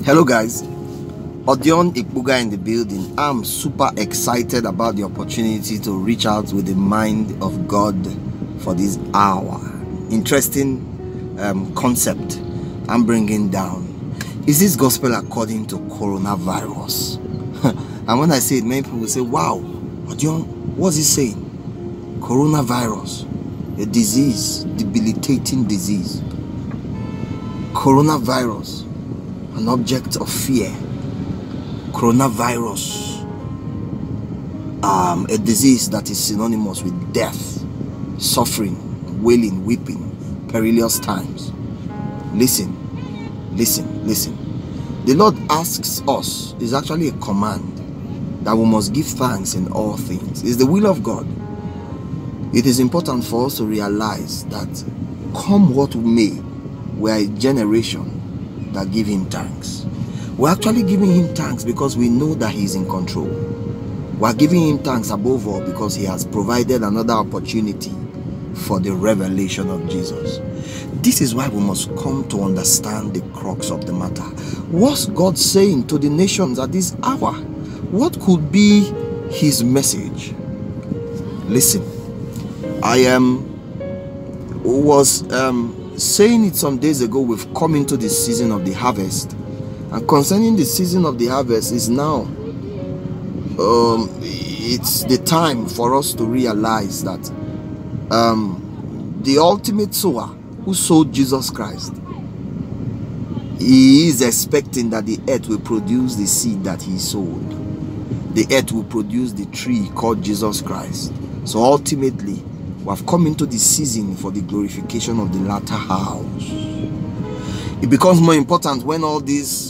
Hello guys, Odion Ikbuga in the building. I'm super excited about the opportunity to reach out with the mind of God for this hour. Interesting concept I'm bringing down. Is this gospel according to coronavirus? And when I say it, many people will say, wow, Odion, what's he saying? Coronavirus, a disease, debilitating disease. Coronavirus, an object of fear. Coronavirus, a disease that is synonymous with death, suffering, wailing, weeping, perilous times. Listen. The Lord asks us, is actually a command, that we must give thanks in all things. It's the will of God. It is important for us to realize that come what may, we are a generation that give him thanks. We're actually giving him thanks because we know that he is in control. We're giving him thanks above all because he has provided another opportunity for the revelation of Jesus. This is why we must come to understand the crux of the matter. What's God saying to the nations at this hour? What could be his message? Listen, I was saying it some days ago. We've come into the season of the harvest, and concerning the season of the harvest is now it's the time for us to realize that the ultimate sower who sowed Jesus Christ, he is expecting that the earth will produce the seed that he sowed. The earth will produce the tree called Jesus Christ. So ultimately we have come into the season for the glorification of the latter house. It becomes more important when all these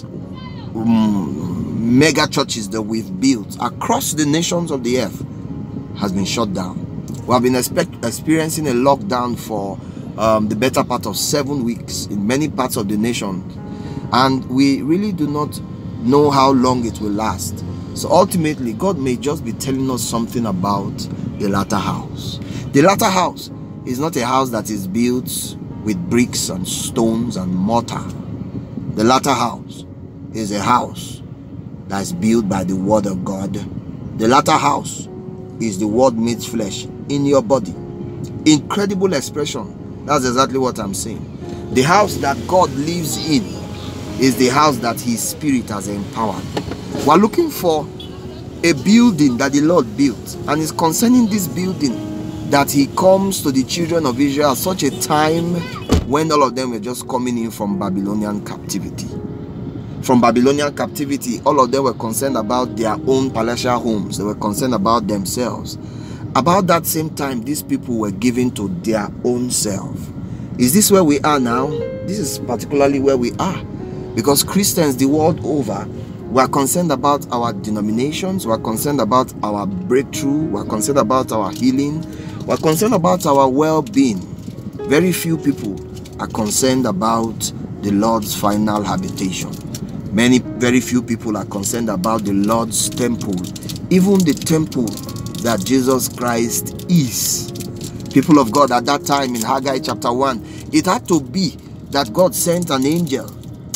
mega churches that we've built across the nations of the earth has been shut down. We have been experiencing a lockdown for the better part of 7 weeks in many parts of the nation, and we really do not know how long it will last. So ultimately God may just be telling us something about the latter house. The latter house is not a house that is built with bricks and stones and mortar. The latter house is a house that is built by the word of God. The latter house is the word made flesh in your body. Incredible expression. That's exactly what I'm saying. The house that God lives in is the house that his spirit has empowered. We're looking for a building that the Lord built, and it's concerning this building that he comes to the children of Israel at such a time when all of them were just coming in from Babylonian captivity. From Babylonian captivity, all of them were concerned about their own palatial homes. They were concerned about themselves. About that same time, these people were given to their own self. Is this where we are now? This is particularly where we are, because Christians the world over, we are concerned about our denominations, we are concerned about our breakthrough, we are concerned about our healing, we are concerned about our well-being. Very few people are concerned about the Lord's final habitation. Very few people are concerned about the Lord's temple, even the temple that Jesus Christ is. People of God, at that time in Haggai chapter 1, it had to be that God sent an angel,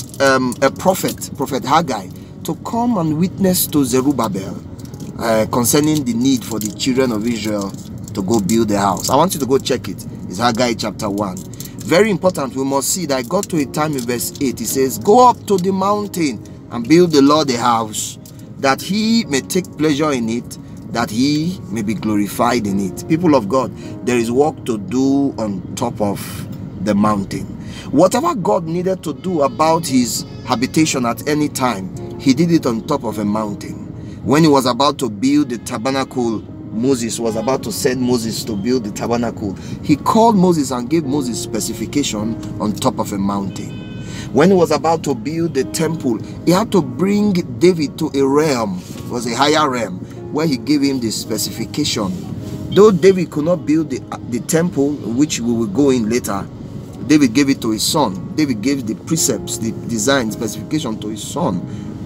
a prophet Haggai, to come and witness to Zerubbabel concerning the need for the children of Israel to go build the house. I want you to go check it. It's Haggai chapter 1. Very important. We must see that I got to a time in verse 8. He says, go up to the mountain and build the Lord a house, that he may take pleasure in it, that he may be glorified in it. People of God, there is work to do on top of the mountain. Whatever God needed to do about his habitation at any time, he did it on top of a mountain. When he was about to build the tabernacle, Moses was about to send Moses to build the tabernacle. He called Moses and gave Moses specification on top of a mountain. When he was about to build the temple, he had to bring David to a realm, it was a higher realm, where he gave him the specification. Though David could not build the temple, which we will go in later, David gave it to his son. David gave the precepts, the design, specification to his son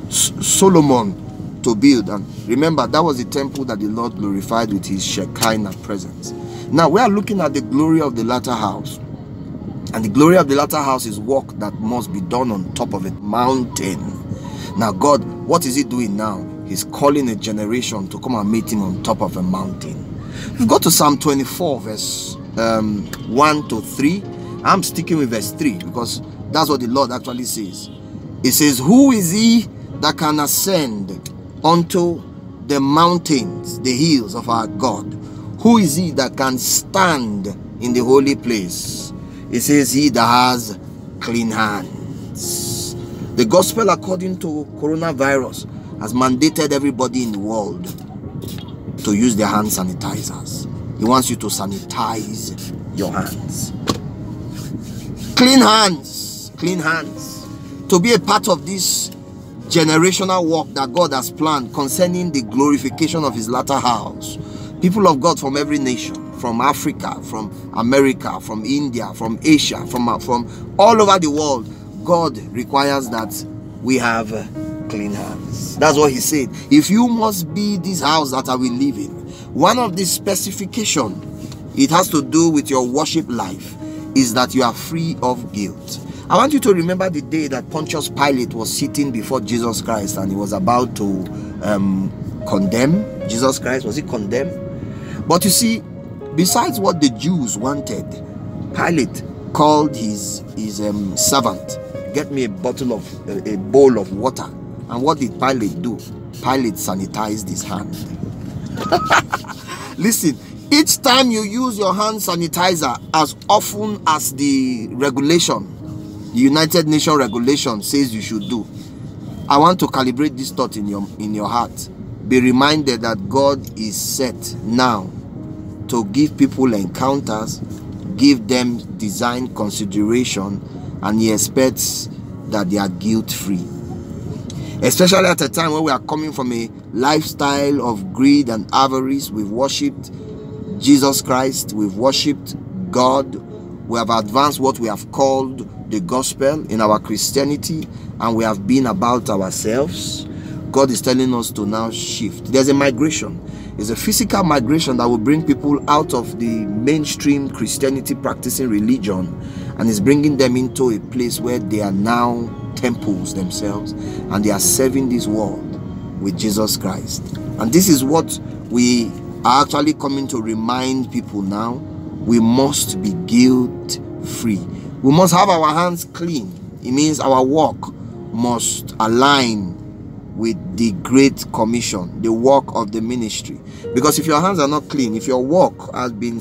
Solomon to build. And remember, that was the temple that the Lord glorified with his Shekinah presence. Now we are looking at the glory of the latter house. And the glory of the latter house is work that must be done on top of a mountain. Now God, what is he doing now? He's calling a generation to come and meet him on top of a mountain. If you go to Psalm 24 verse 1 to 3, I'm sticking with verse 3 because that's what the Lord actually says. It says, who is he that can ascend unto the mountains, the hills of our God? Who is he that can stand in the holy place? It says, he that has clean hands. The gospel, according to coronavirus, has mandated everybody in the world to use their hand sanitizers. He wants you to sanitize your hands. Clean hands. Clean hands. To be a part of this generational work that God has planned concerning the glorification of his latter house. People of God from every nation, from Africa, from America, from India, from Asia, from all over the world, God requires that we have clean hands. That's what he said. If you must be this house that I will live in, one of the specifications, it has to do with your worship life, is that you are free of guilt. I want you to remember the day that Pontius Pilate was sitting before Jesus Christ and he was about to condemn Jesus Christ. Was he condemned? But you see, besides what the Jews wanted, Pilate called his servant, get me a bowl of water. And what did Pilate do? Pilate sanitized his hand. Listen, each time you use your hand sanitizer, as often as the regulation, the United Nations regulation says you should do, I want to calibrate this thought in your heart. Be reminded that God is set now to give people encounters, give them design consideration, and he expects that they are guilt-free. Especially at a time when we are coming from a lifestyle of greed and avarice. We've worshipped Jesus Christ, we've worshipped God, we have advanced what we have called the gospel in our Christianity, and we have been about ourselves. God is telling us to now shift. There's a migration. It's a physical migration that will bring people out of the mainstream Christianity practicing religion, and is bringing them into a place where they are now temples themselves, and they are serving this world with Jesus Christ. And this is what we are actually coming to remind people now. We must be guilt free. We must have our hands clean. It means our work must align with the Great Commission, the work of the ministry. Because if your hands are not clean, if your work has been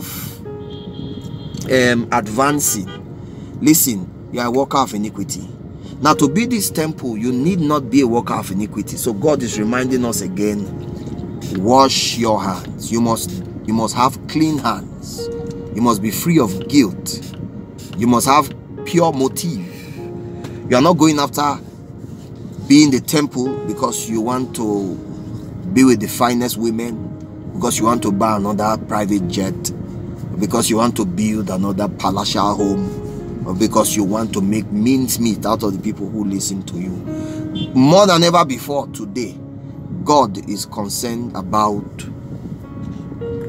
self-advancing, listen, you are a worker of iniquity. Now, to be this temple, you need not be a worker of iniquity. So God is reminding us again, wash your hands. You must have clean hands. You must be free of guilt. You must have pure motive. You are not going after being the temple because you want to be with the finest women, because you want to buy another private jet, because you want to build another palatial home, or because you want to make mincemeat out of the people who listen to you. More than ever before today, God is concerned about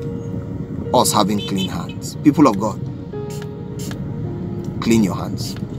us having clean hands. People of God, clean your hands.